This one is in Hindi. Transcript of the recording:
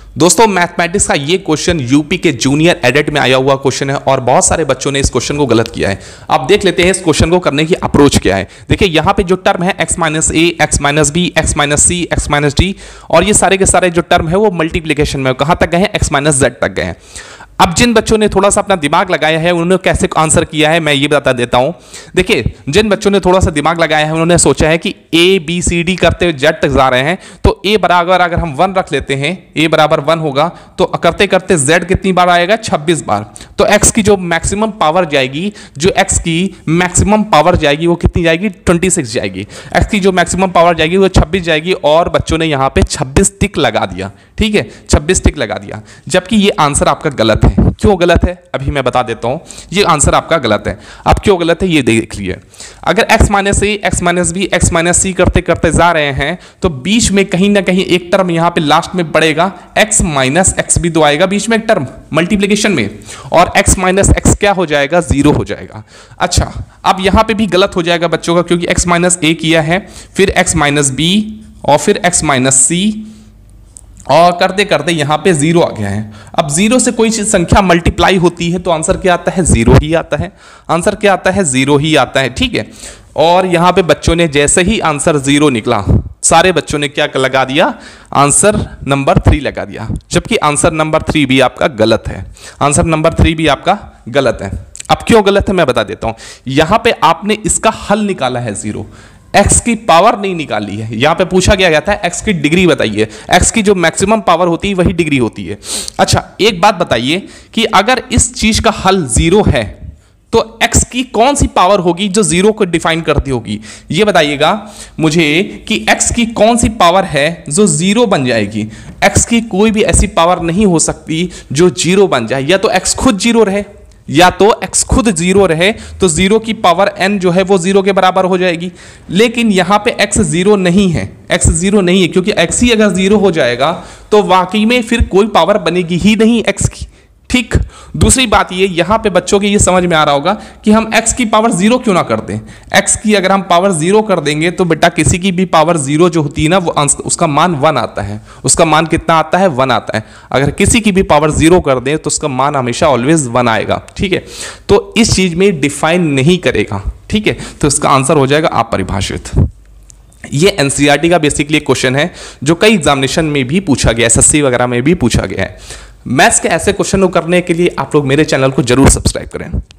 दोस्तों मैथमेटिक्स का ये क्वेश्चन यूपी के जूनियर एडिट में आया हुआ क्वेश्चन है और बहुत सारे बच्चों ने इस क्वेश्चन को गलत किया है। अब देख लेते हैं इस क्वेश्चन को करने की अप्रोच क्या है। देखिए यहाँ पे जो टर्म है x minus A, x minus B, x minus C, x minus D, और ये सारे के सारे जो टर्म है वो मल्टीप्लीकेशन में कहाँ तक गए हैं, x माइनस जेड तक गए हैं। अब जिन बच्चों ने थोड़ा सा अपना दिमाग लगाया है उन्होंने कैसे आंसर किया है मैं ये बता देता हूं। देखिए जिन बच्चों ने थोड़ा सा दिमाग लगाया है उन्होंने सोचा है कि ए बी सी डी करते हुए जेड तक जा रहे हैं, तो ए बराबर अगर हम 1 रख लेते हैं, ए बराबर 1 होगा तो करते करते जेड कितनी बार आएगा, 26 बार। तो एक्स की जो मैक्सिमम पावर जाएगी, जो एक्स की मैक्सिमम पावर जाएगी वो कितनी जाएगी, 26 जाएगी। एक्स की जो मैक्सिमम पावर जाएगी वो 26 जाएगी और बच्चों ने यहाँ पे 26 टिक लगा दिया। ठीक है, 26 टिक लगा दिया, जबकि ये आंसर आपका गलत है। क्यों गलत है अभी मैं बता देता हूं। ये आंसर आपका गलत है। अब क्यों गलत है ये देख लिए। अगर x minus A, x minus B, x minus C करते करते जा रहे हैं तो बीच में कहीं ना कहीं एक टर्म यहां पे लास्ट में बढ़ेगा, x माइनस एक्स भी तो आएगा बीच में एक टर्म मल्टीप्लीकेशन में, और x माइनस एक्स क्या हो जाएगा, 0 हो जाएगा। अच्छा अब यहां पे भी गलत हो जाएगा बच्चों का, क्योंकि x माइनस ए किया है, फिर x माइनस बी और फिर x माइनस सी, और करते करते यहां पे 0 आ गया है। अब 0 से कोई संख्या मल्टीप्लाई होती है तो आंसर क्या आता है, 0 ही आता है। आंसर क्या आता है, 0 ही आता है। ठीक है, और यहां पे बच्चों ने जैसे ही आंसर 0 निकला सारे बच्चों ने क्या लगा दिया, आंसर नंबर 3 लगा दिया, जबकि आंसर नंबर 3 भी आपका गलत है। आंसर नंबर 3 भी आपका गलत है। अब क्यों गलत है मैं बता देता हूं। यहां पे आपने इसका हल निकाला है 0, x की पावर नहीं निकाली है। यहां पे पूछा गया था x की डिग्री बताइए, x की जो मैक्सिमम पावर होती है वही डिग्री होती है। अच्छा एक बात बताइए कि अगर इस चीज का हल 0 है तो x की कौन सी पावर होगी जो 0 को डिफाइन करती होगी, ये बताइएगा मुझे कि x की कौन सी पावर है जो 0 बन जाएगी। x की कोई भी ऐसी पावर नहीं हो सकती जो 0 बन जाए, या तो x खुद 0 रहे या तो x खुद 0 रहे, तो 0 की पावर n जो है वो 0 के बराबर हो जाएगी। लेकिन यहां पे x 0 नहीं है, x 0 नहीं है, क्योंकि x ही अगर 0 हो जाएगा तो वाकई में फिर कोई पावर बनेगी ही नहीं x की। ठीक, दूसरी बात ये यहां पे बच्चों के ये समझ में आ रहा होगा कि हम x की पावर 0 क्यों ना कर दें। x की अगर हम पावर 0 कर देंगे तो बेटा किसी की भी पावर 0 जो होती है ना वो उसका मान 1 आता है। उसका मान कितना आता है, 1 आता है। अगर किसी की भी पावर 0 कर दें तो उसका मान हमेशा ऑलवेज 1 आएगा। ठीक है, तो इस चीज में डिफाइन नहीं करेगा। ठीक है, तो इसका आंसर हो जाएगा अपरिभाषित। ये एनसीईआरटी का बेसिकली क्वेश्चन है जो कई एग्जामिनेशन में भी पूछा गया, एसएससी वगैरह में भी पूछा गया है। मैथ्स के ऐसे क्वेश्चन को करने के लिए आप लोग मेरे चैनल को जरूर सब्सक्राइब करें।